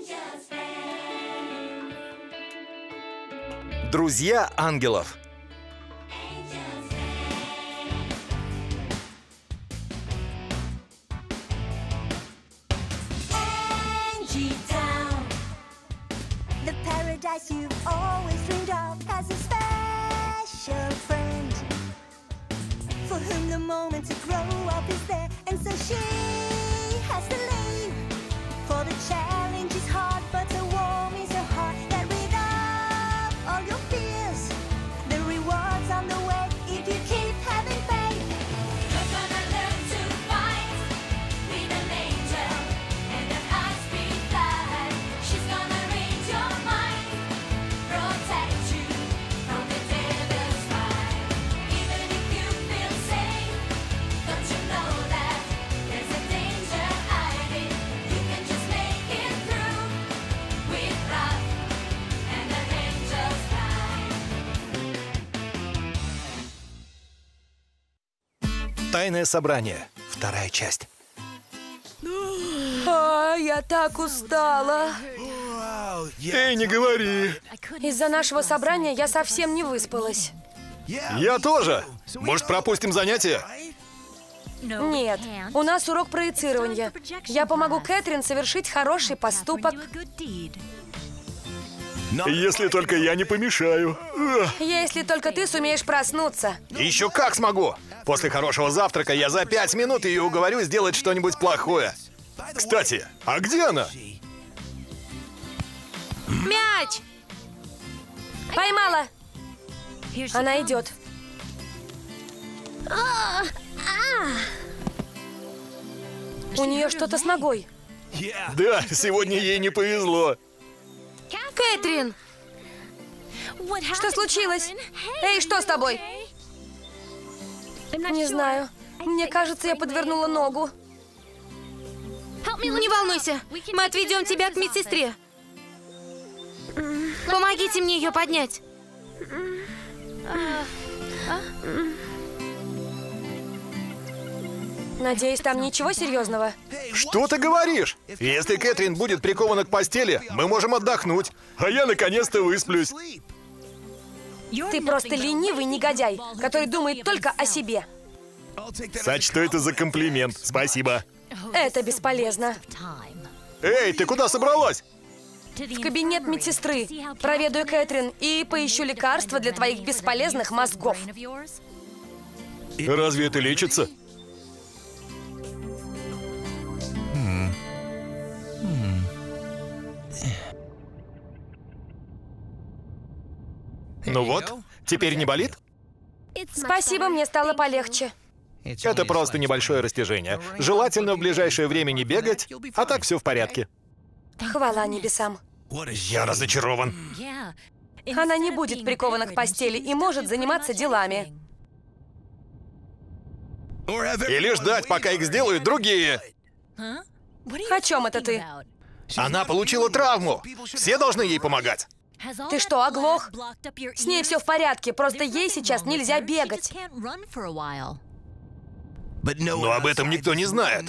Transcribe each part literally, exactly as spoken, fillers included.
Друзья ангелов. The paradise you've always dreamed of has a special friend for whom the moment to grow up is there, and so she has to leave. For the challenge is hard, but the warm is her heart that rid of all your fears. The rewards on the way if you keep having faith. You're gonna learn to fight with an angel and an high-speed flight. She's gonna read your mind, protect you from the devil's fight. Even if you feel safe, don't you know that there's a danger hiding? You can just make it through with love and an angel's guide. Тайное собрание. Вторая часть. А, я так устала. Эй, не говори. Из-за нашего собрания я совсем не выспалась. Я тоже. Может, пропустим занятия? Нет, у нас урок проецирования. Я помогу Кэтрин совершить хороший поступок. Если только я не помешаю. Если только ты сумеешь проснуться. Еще как смогу. После хорошего завтрака я за пять минут ее уговорю сделать что-нибудь плохое. Кстати, а где она? Мяч! Поймала! Она идет. У нее что-то с ногой. Да, сегодня ей не повезло. Кэтрин! Что случилось? Эй, что с тобой? Не знаю. Мне кажется, я подвернула ногу. Не волнуйся, мы отведем тебя к медсестре. Помогите мне ее поднять. Надеюсь, там ничего серьезного. Что ты говоришь? Если Кэтрин будет прикована к постели, мы можем отдохнуть. А я наконец-то высплюсь. Ты просто ленивый негодяй, который думает только о себе. Сочту это за комплимент. Спасибо. Это бесполезно. Эй, ты куда собралась? В кабинет медсестры. Проведаю Кэтрин и поищу лекарства для твоих бесполезных мозгов. Разве это лечится? Ну вот, теперь не болит? Спасибо, мне стало полегче. Это просто небольшое растяжение. Желательно в ближайшее время не бегать, а так все в порядке. Хвала небесам. Я разочарован. Она не будет прикована к постели и может заниматься делами. Или ждать, пока их сделают другие. О чем это ты? Она получила травму. Все должны ей помогать. Ты что, оглох? С ней все в порядке, просто ей сейчас нельзя бегать. Но об этом никто не знает.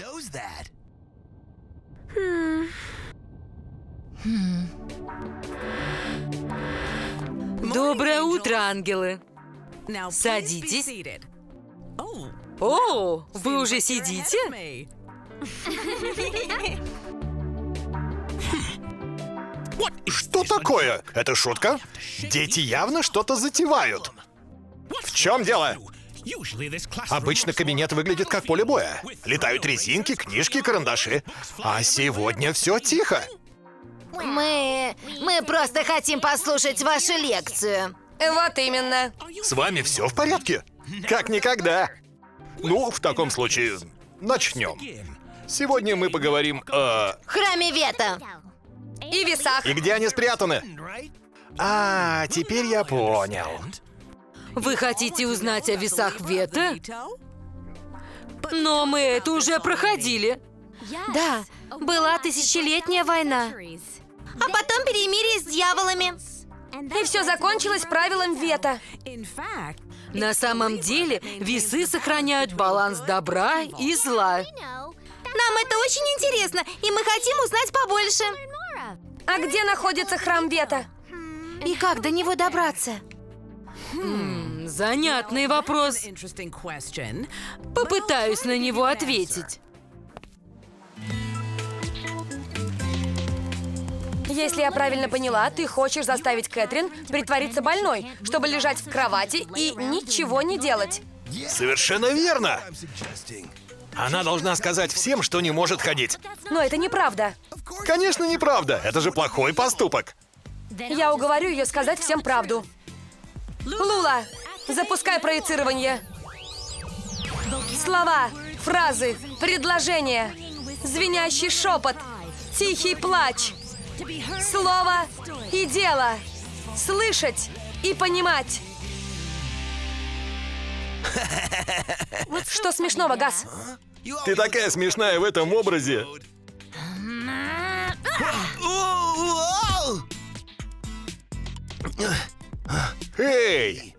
Доброе утро, ангелы. Садитесь. О, вы уже сидите? Что такое? Это шутка? Дети явно что-то затевают. В чем дело? Обычно кабинет выглядит как поле боя. Летают резинки, книжки, карандаши. А сегодня все тихо. Мы... мы просто хотим послушать вашу лекцию. Вот именно. С вами все в порядке? Как никогда. Ну, в таком случае, начнем. Сегодня мы поговорим о... Храме Вета. И весах. И где они спрятаны? А, теперь я понял. Вы хотите узнать о весах Вета? Но мы это уже проходили. Да, была тысячелетняя война. А потом перемирие с дьяволами. И все закончилось правилом Вета. На самом деле, весы сохраняют баланс добра и зла. Нам это очень интересно, и мы хотим узнать побольше. А где находится храм Вета? И как до него добраться? М, занятный вопрос. Попытаюсь на него ответить. Если я правильно поняла, ты хочешь заставить Кэтрин притвориться больной, чтобы лежать в кровати и ничего не делать. Совершенно верно. Она должна сказать всем, что не может ходить. Но это неправда. Конечно, неправда. Это же плохой поступок. Я уговорю ее сказать всем правду. Лула, запускай проецирование. Слова, фразы, предложения, звенящий шепот, тихий плач, слово и дело, слышать и понимать. Что смешного, Газ? Ты такая смешная в этом образе. Эй!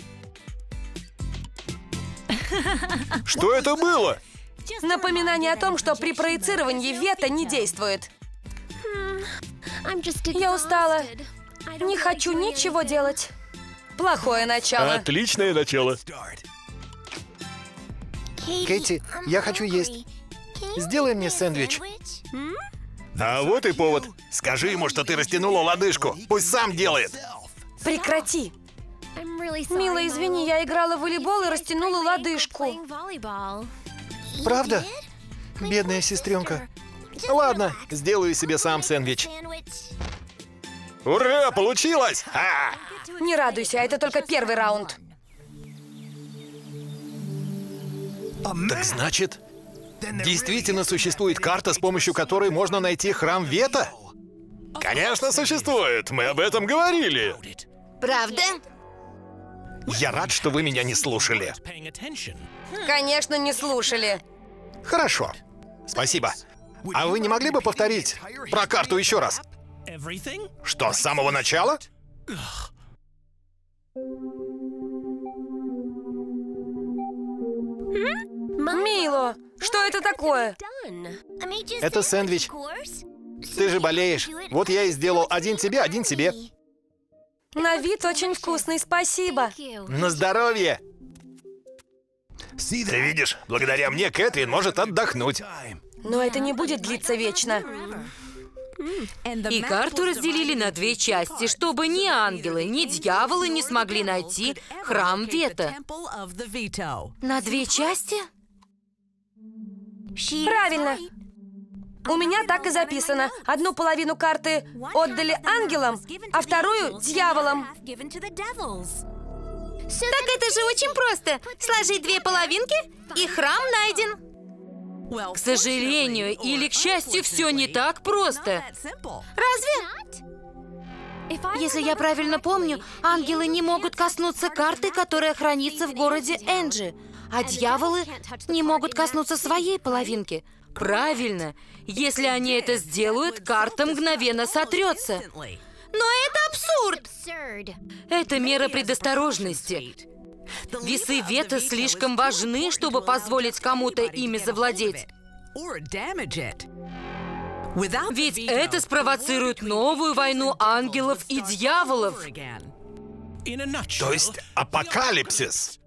Что это было? Напоминание о том, что при проецировании Вета не действует. Я устала. Не хочу ничего делать. Плохое начало. Отличное начало. Кэти, я хочу есть. Сделай мне сэндвич. А вот и повод. Скажи ему, что ты растянула лодыжку. Пусть сам делает. Прекрати. Мила, извини, я играла в волейбол и растянула лодыжку. Правда? Бедная сестренка. Ладно, сделаю себе сам сэндвич. Ура, получилось! А! Не радуйся, это только первый раунд. Так значит, действительно существует карта, с помощью которой можно найти храм Вета? Конечно, существует. Мы об этом говорили. Правда? Я рад, что вы меня не слушали. Конечно, не слушали. Хорошо. Спасибо. А вы не могли бы повторить про карту еще раз? Что, с самого начала? Мило, что это такое? Это сэндвич. Ты же болеешь. Вот я и сделал один тебе, один тебе. На вид очень вкусный, спасибо. На здоровье. Ты видишь, благодаря мне Кэтрин может отдохнуть. Но это не будет длиться вечно. И карту разделили на две части, чтобы ни ангелы, ни дьяволы не смогли найти храм Вета. На две части? Правильно. У меня так и записано. Одну половину карты отдали ангелам, а вторую — дьяволам. Так это же очень просто. Сложить две половинки, и храм найден. К сожалению или к счастью, все не так просто. Разве? Если я правильно помню, ангелы не могут коснуться карты, которая хранится в городе Энджи, а дьяволы не могут коснуться своей половинки. Правильно. Если они это сделают, карта мгновенно сотрется. Но это абсурд! Это мера предосторожности. Весы Вета слишком важны, чтобы позволить кому-то ими завладеть. Ведь это спровоцирует новую войну ангелов и дьяволов. То есть апокалипсис.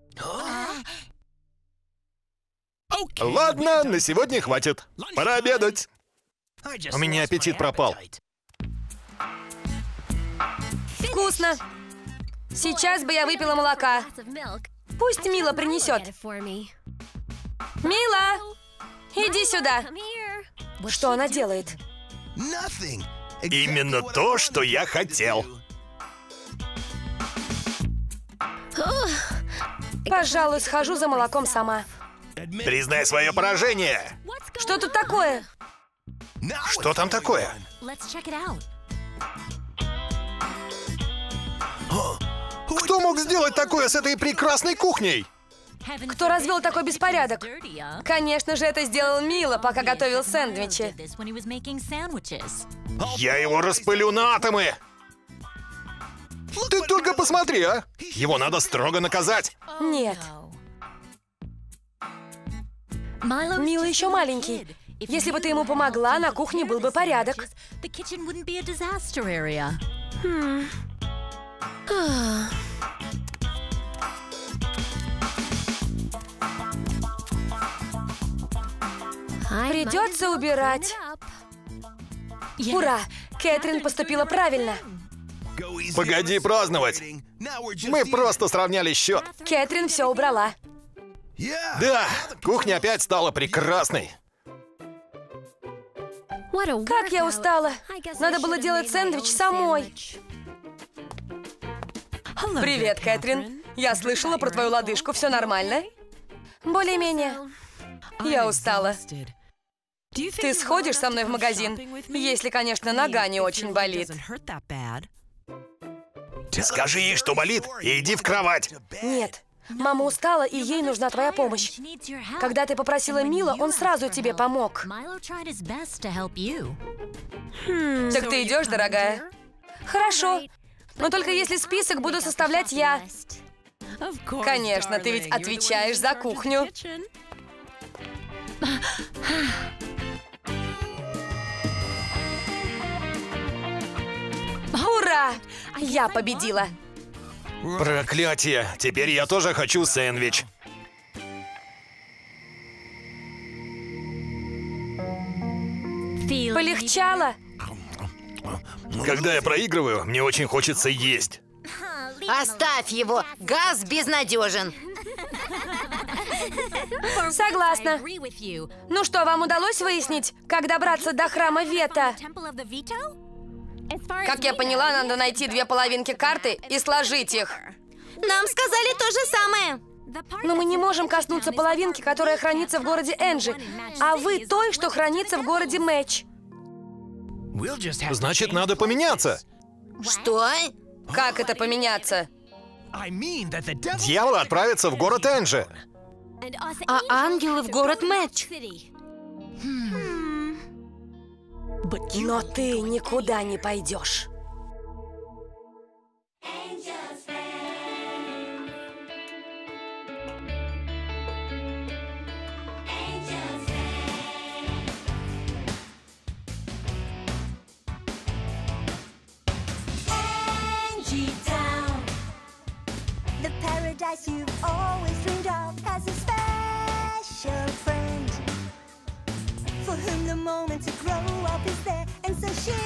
Ладно, на сегодня хватит. Пора обедать. У меня аппетит пропал. Вкусно. Сейчас бы я выпила молока. Пусть Мила принесет. Мила, иди сюда. Что она делает? Именно то, что я хотел. Пожалуй, схожу за молоком сама. Признай свое поражение. Что тут такое? Что там такое? Кто мог сделать такое с этой прекрасной кухней? Кто развел такой беспорядок? Конечно же, это сделал Мила, пока готовил сэндвичи. Я его распылю на атомы. Ты только посмотри, а! Его надо строго наказать. Нет. Мила еще маленький. Если бы ты ему помогла, на кухне был бы порядок. Придется убирать. Ура! Кэтрин поступила правильно. Погоди праздновать. Мы просто сравняли счет. Кэтрин все убрала. Да, кухня опять стала прекрасной. Как я устала. Надо было делать сэндвич самой. Привет, Кэтрин. Я слышала про твою лодыжку. Все нормально? Более-менее. Я устала. Ты сходишь со мной в магазин? Если, конечно, нога не очень болит. Скажи ей, что болит, и иди в кровать. Нет. Мама устала, и ей нужна твоя помощь. Когда ты попросила Мила, он сразу тебе помог. Так ты идешь, дорогая? Хорошо. Но только если список буду составлять я. Конечно, ты ведь отвечаешь за кухню. Ура! Я победила. Проклятие! Теперь я тоже хочу сэндвич. Полегчало? Когда я проигрываю, мне очень хочется есть. Оставь его! Газ безнадежен. Согласна. Ну что, вам удалось выяснить, как добраться до храма Вето? Как я поняла, надо найти две половинки карты и сложить их. Нам сказали то же самое. Но мы не можем коснуться половинки, которая хранится в городе Энджи, а вы той, что хранится в городе Мэтч. Значит, надо поменяться. Что? Как это поменяться? Дьявол отправится в город Энджи. А ангелы в город Мэтч. Но ты никуда не пойдешь. The paradise you've always dreamed of has a special friend for whom the moment to grow up is there, and so she